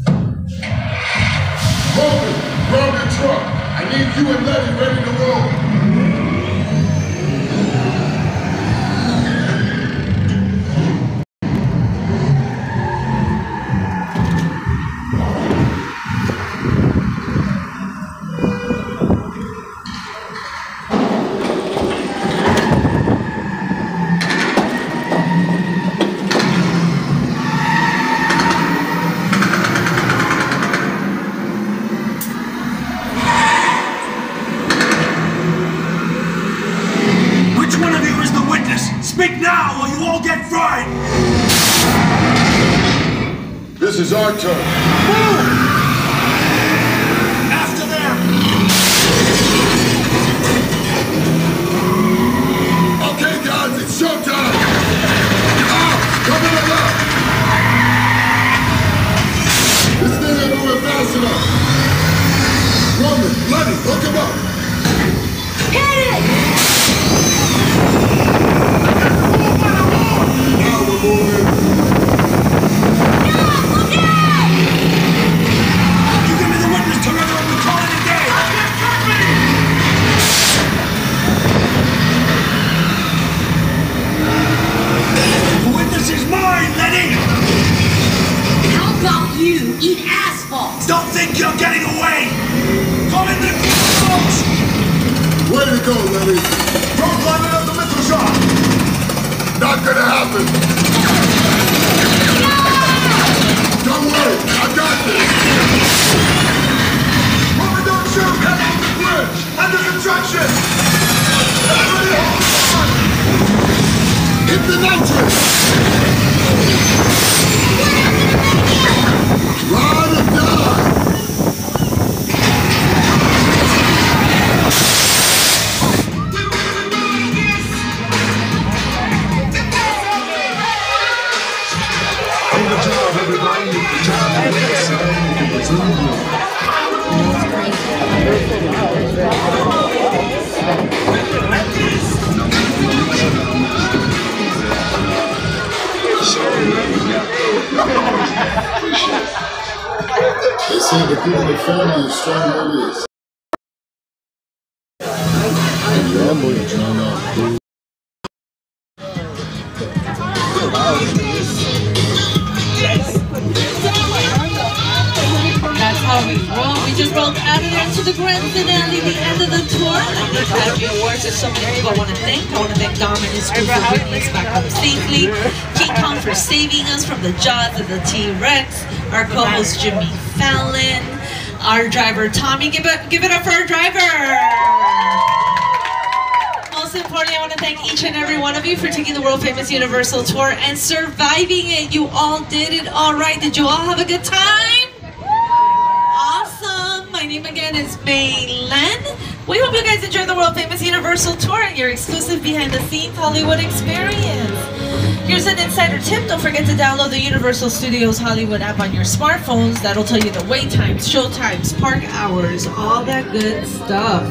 Roman, grab your truck. I need you and Letty ready to roll. Speak now or you all get fried! This is our turn. Move! After them! Okay, guys, it's showtime! Ah, coming up! This thing ain't moving fast enough! Roman, Letty, hook him up! Hit it! Now we're moving. No, look out! You give me the witness to murder and we call it a day! The witness is mine, Letty! How about you eat asphalt? Don't think you're getting away! Come in the close! Way to go, Letty! Don't climb it up the missile shot! Not gonna happen! No! Don't worry, I got this! Roman, don't shoot! Head on the bridge! Under construction! Everybody hold on! Hit the nitrous! What happened to the They say the people that film on strong movies. That's how we roll. We just rolled out of there to the grand finale, the end of the tour. Like the Academy Awards, there's so many people I want to thank. I want to thank Dom and his crew for bringing us back home safely. King Kong for saving us from the jaws of the T-Rex. Our co-host Jimmy Fallon. Our driver Tommy. Give it, give it up for our driver. Most importantly, I want to thank each and every one of you for taking the world famous Universal tour and surviving it. You all did it all right. Did you all have a good time? Awesome. My name again is May Len. We hope you guys enjoy the world famous Universal tour and your exclusive behind the scenes Hollywood experience. Here's an insider tip. Don't forget to download the Universal Studios Hollywood app on your smartphones. That'll tell you the wait times, show times, park hours, all that good stuff.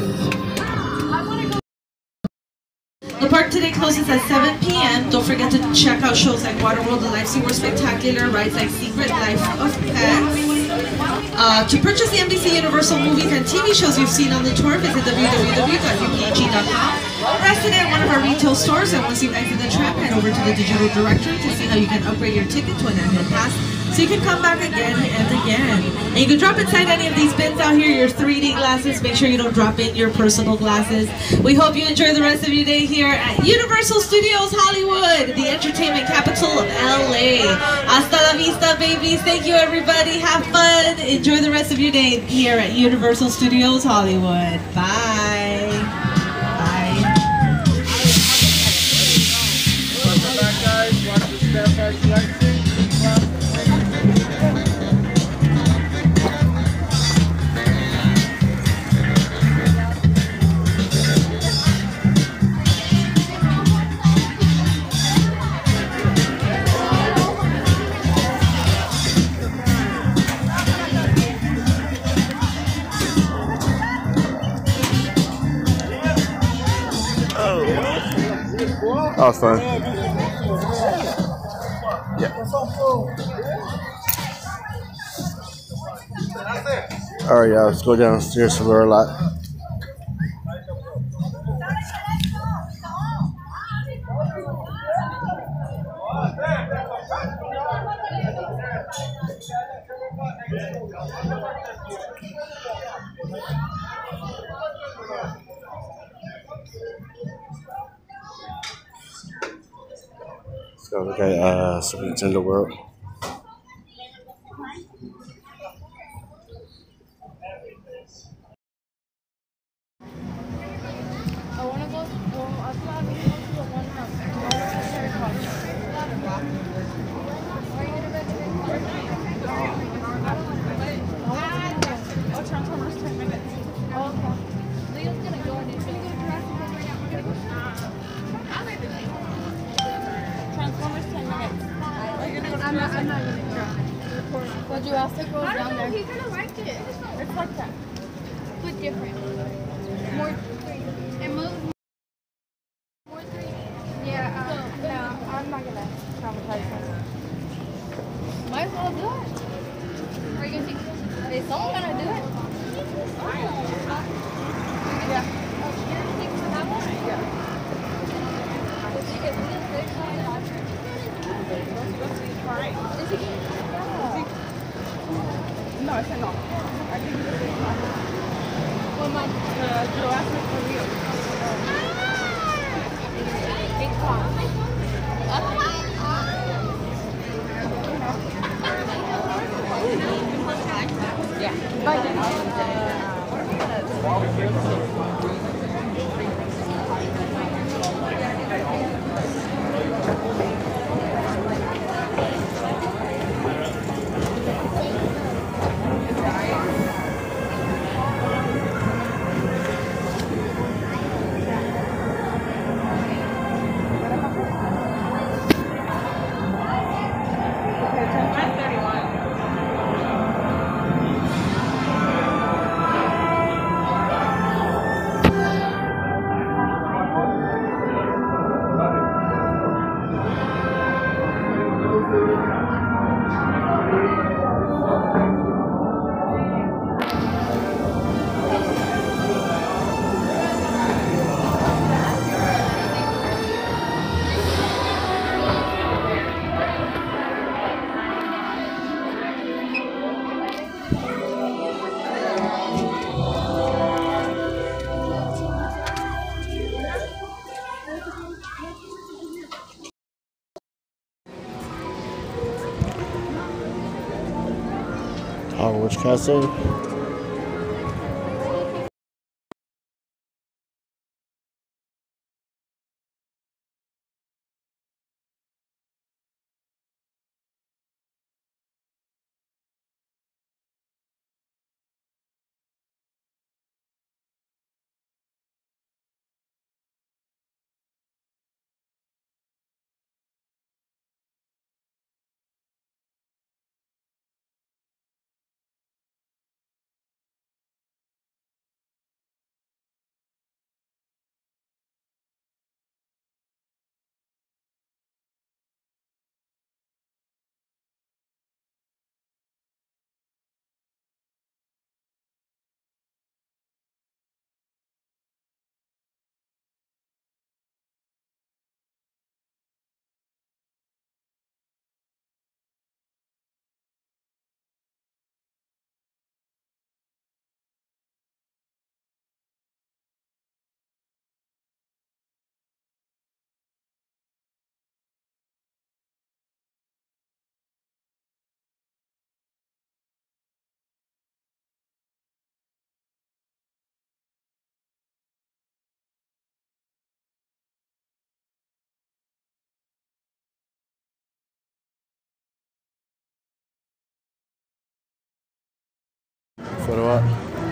The park today closes at seven p m Don't forget to check out shows like Waterworld, The Life Sea Spectacular, rides like Secret Life of Pets. Uh, to purchase the N B C Universal movies and T V shows you've seen on the tour, visit w w w dot u p g dot com. Rest today at one of our retail stores, and once you've exited the trap, head over to the digital directory to see how you can upgrade your ticket to an annual pass so you can come back again and again. And you can drop inside any of these bins out here, your three D glasses. Make sure you don't drop in your personal glasses. We hope you enjoy the rest of your day here at Universal Studios Hollywood, the entertainment capital of L A. Hasta la vista, babies. Thank you, everybody. Have fun. Enjoy the rest of your day here at Universal Studios Hollywood. Bye. Bye. Welcome back, guys. Watch the step back selection. That was fun. Yeah. Alright, yeah, let's go downstairs to the lower lot. Let's go look at uh, Super Nintendo World. I'm not, I'm not gonna try. Would you ask the girls down there? He's gonna like it. It's like that, but different. More three. It moves more three. Yeah. Um, no, I'm not gonna traumatize them. Might as well do it. Are you gonna teach them? Is someone gonna do it? Yeah. Oh, you're gonna take that one? Yeah. Alright. Is he getting yeah. No, I said no. I think it's well, my uh, Jurassic for real. Big car. Yeah. Bye then. Hogwarts Castle. Photo up.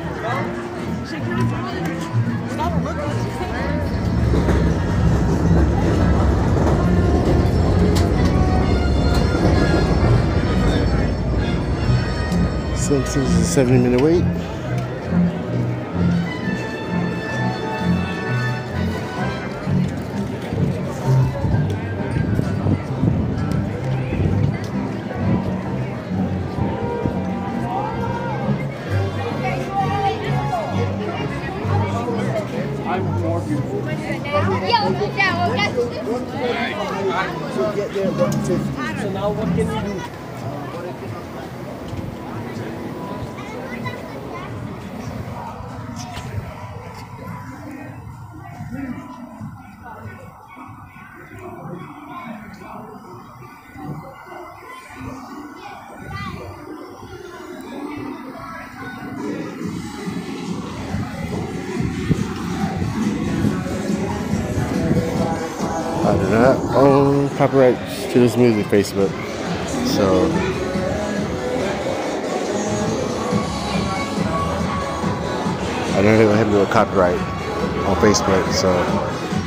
Simpsons is a seventy minute wait. So now what can we do? I do not own copyrights to this music, Facebook. So I don't even have to do a copyright on Facebook. So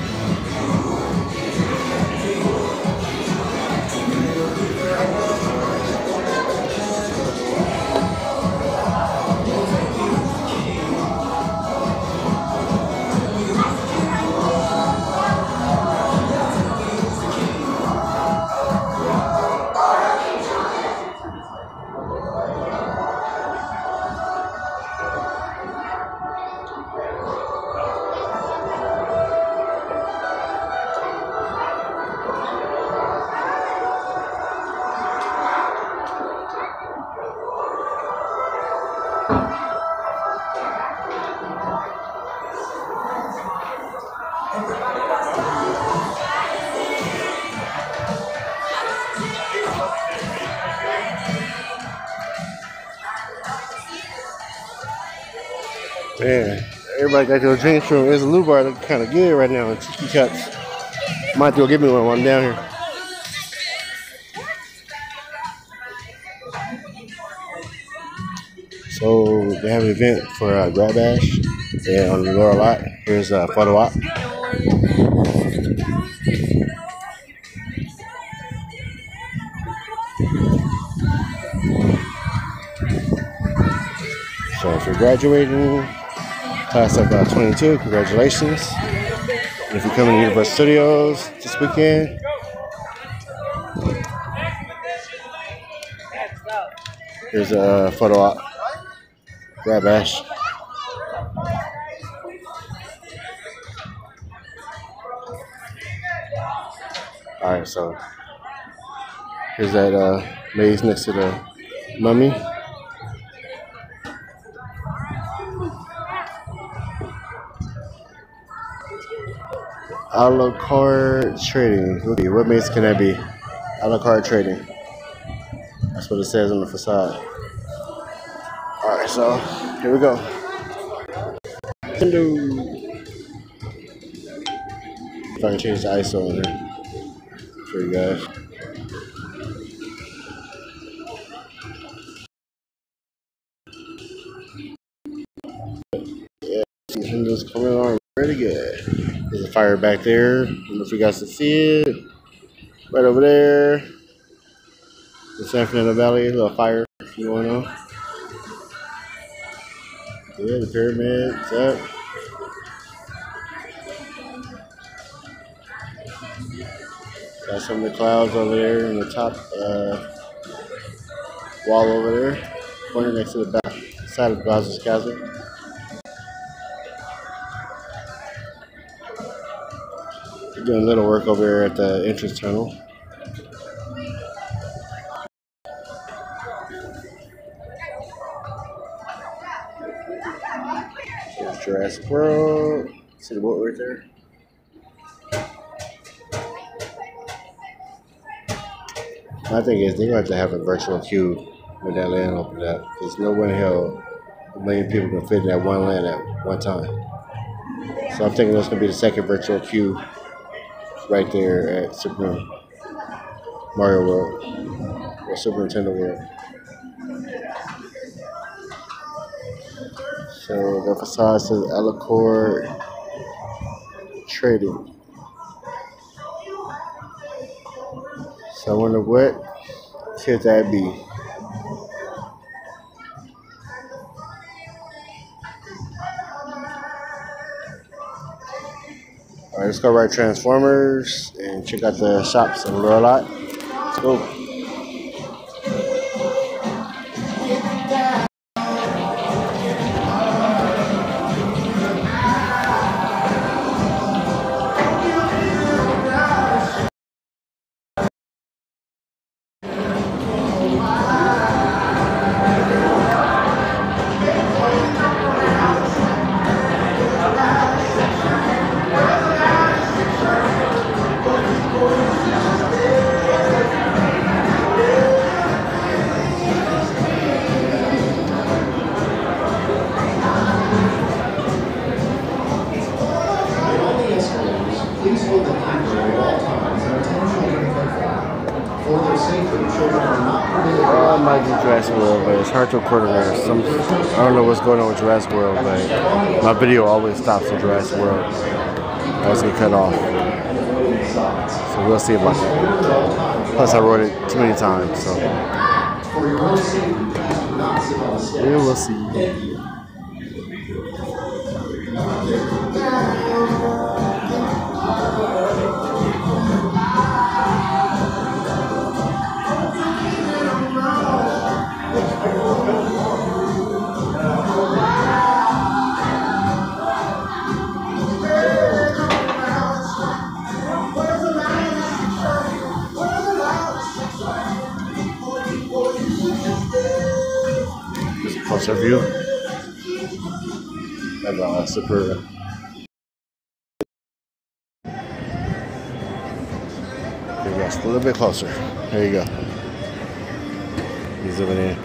man, everybody got their drinks from Isaloo bar looking kind of good right now in Tiki Cups. Might as well give me one while I'm down here. So they have an event for uh, Grab Bash yeah, on the lower lot. Here's a uh, photo op. So if you're graduating, class of uh, twenty-two, congratulations. And if you're coming to Universal Studios this weekend, Here's a photo op. Grab Ash. Alright, so here's that uh, maze next to the mummy. A la carte trading. Okay, what maze can that be? A la carte trading. That's what it says on the facade. Alright, so here we go. Hello. If I can change the I S O in here for you guys. Yeah, Nintendo's coming on pretty good. There's a fire back there. I don't know if you guys can see it. Right over there. The San Fernando Valley, a little fire going on. Yeah, the pyramid's up. Got some of the clouds over there in the top uh, wall over there. Corner next to the back side of Bowser's Castle. They're doing a little work over there at the entrance tunnel. Here's Jurassic World. See the boat right there? My thing is, they're going to have to have a virtual queue when that land opens up. There's no way in hell a million people can fit in that one land at one time. So I'm thinking that's going to be the second virtual queue right there at Super Mario World or Super Nintendo World. So the facade says A la carte trading. So I wonder what could that be? Alright, let's go ride Transformers and check out the shops in Laurel Lot. Let's go. Oh, I might do Jurassic World, but it's hard to record there. Some, I don't know what's going on with Jurassic World, but my video always stops at Jurassic World. I always get cut off. So we'll see about that. Plus, I wrote it too many times, so we will see. Closer view of uh, Super. There you go, just a little bit closer. There you go. He's zooming in.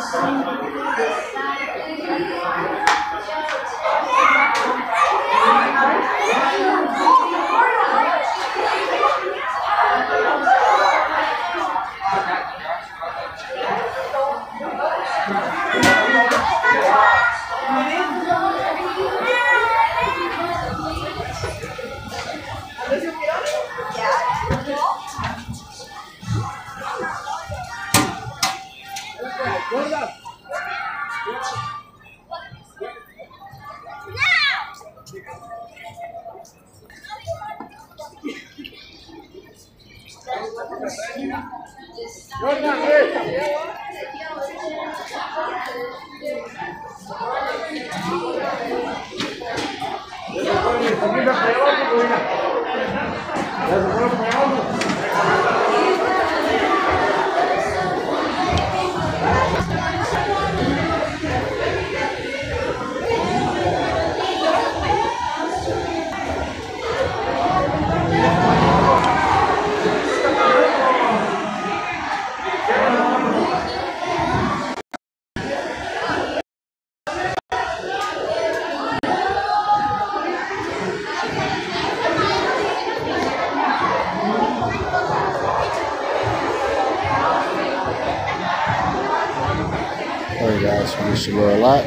Alright guys, we should go a lot.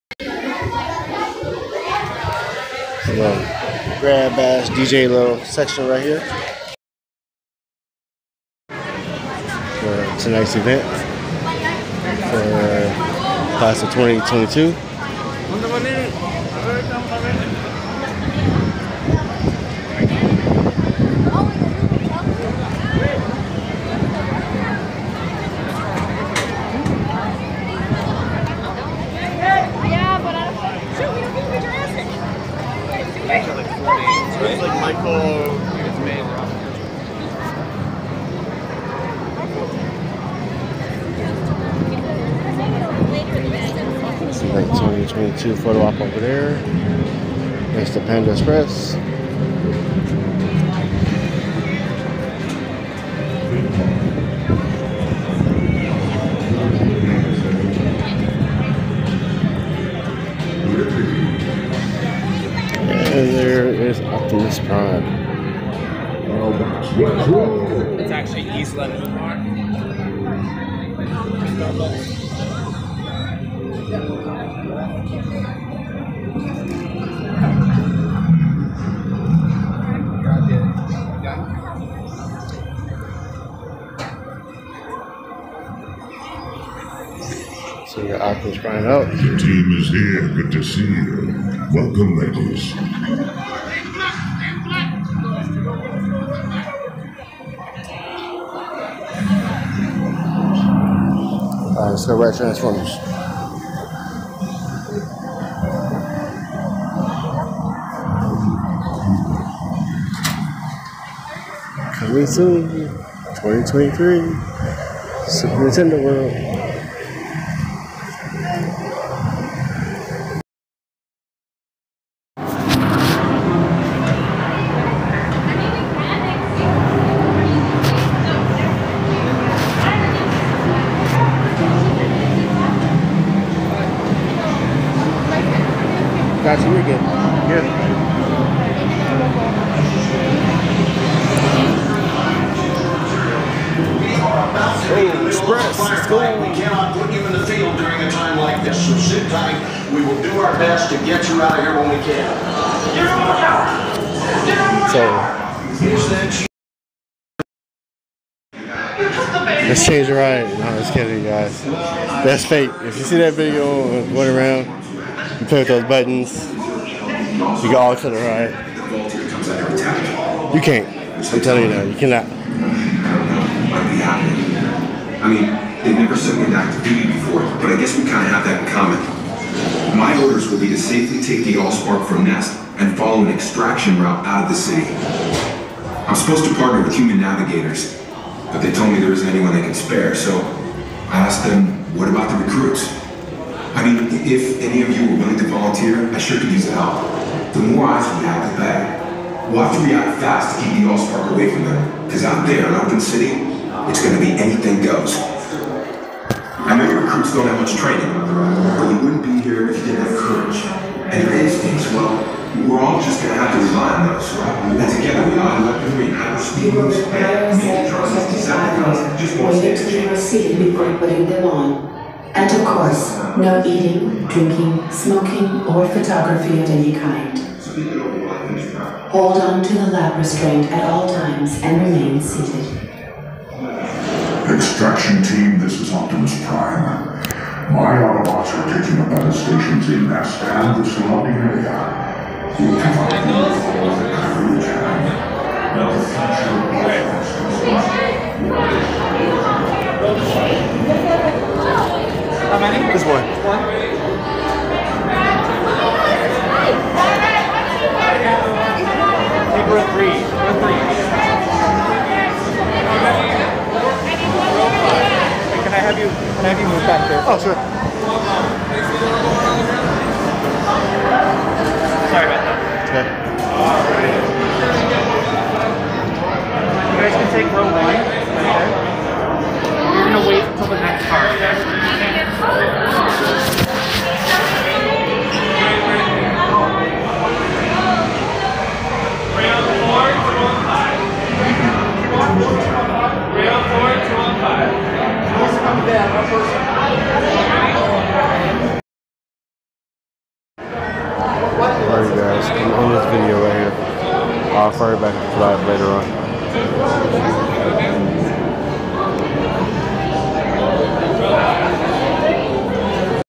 A little grab bash D J little section right here for tonight's event for class of twenty twenty-two. It's like Michael is made. It's like twenty twenty-two photo op over there. Next to Panda Express. And there is Optimus Prime. It's actually East London Park. So your Optimus Prime out. The team is here. Good to see you. Welcome, ladies. Alright, let's go right Transformers. Coming soon, twenty twenty-three, Super Nintendo World. Got you, you're good. Good. Hey, Express, let's go. We cannot put you in the field during a time like this, so sit tight. We will do our best to get you out of here when we can. Get on the tower! Get on the tower! Let's change the ride. No, just kidding, guys. That's fake. If you see that video going around, you play with those buttons, you can all to the ride. You can't. I'm telling you now, you cannot. I mean, they never sent me to active duty before, but I guess we kind of have that in common. My orders will be to safely take the Allspark from Nest and follow an extraction route out of the city. I'm supposed to partner with human navigators, but they told me there isn't anyone they can spare, so I asked them, what about the recruits? I mean, if any of you were willing to volunteer, I sure could use the help. The more eyes we have, the better. We'll have to react fast to keep the Allspark away from them, because out there in open city, it's going to be anything goes. I know your recruits don't have much training, but you wouldn't be here if you didn't have courage. And your instincts, well, we're all just gonna have to rely on those. And together we ought to weaponry, hyperspeed moves, and maybe drones, Decepticons, just more Waiting stage. to be received before putting them on. And of course, no eating, drinking, smoking, or photography of any kind. Hold on to the lab restraint at all times and remain seated. Extraction team, this is Optimus Prime. My Autobots are taking up other stations in Nest and the surrounding area. We'll provide you with all the coverage and the future How many? This one. I think we're at three. We're at three. Wait, can I have you? Can I have you move back there? Oh, sure. Sorry about that. Okay. You guys can take row one. Right there. We're gonna wait until the next car. Rail four, two one five. Rail four, two one five. Who's coming down? One person. Alright guys, I'm on this video right here. I'll fire back to live later on.